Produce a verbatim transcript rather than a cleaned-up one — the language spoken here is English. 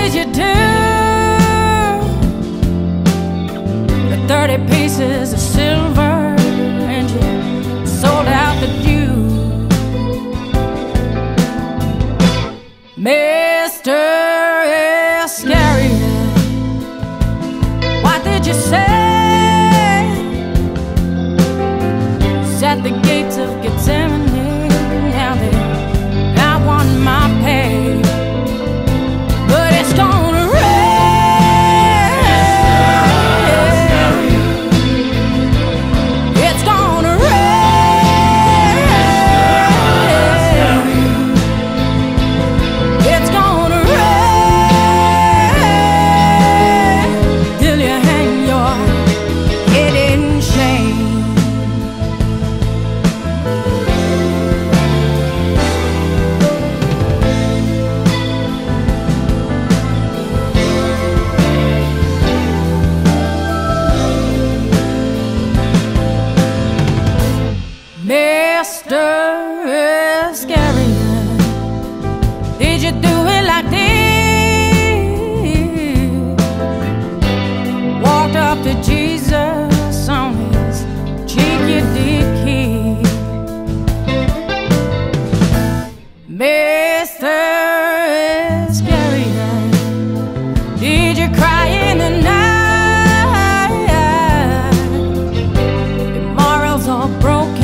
did you do? The thirty pieces of silver and you sold out the Jew. Mister Iscariot, what did you say? At the gates of Gethsemane, now they, I want my pay, but it's gonna rain. It's gonna rain. It's gonna rain till you hang your head in shame. Mister Iscariot, did you do it like this? Walked up to Jesus on his cheeky dicky. Mister Iscariot, did you cry in the night? Your morals are broken.